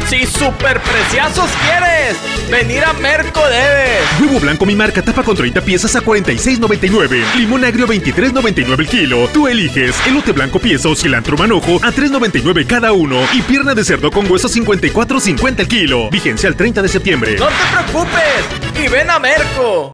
Si super preciazos quieres, venir a Merco debes. Huevo blanco mi marca tapa con 30 piezas a $46.99. Limón agrio a $23.99 el kilo. Tú eliges. Elote blanco pieza o cilantro manojo a $3.99 cada uno. Y pierna de cerdo con hueso $54.50 el kilo. Vigencia al 30 de septiembre. No te preocupes y ven a Merco.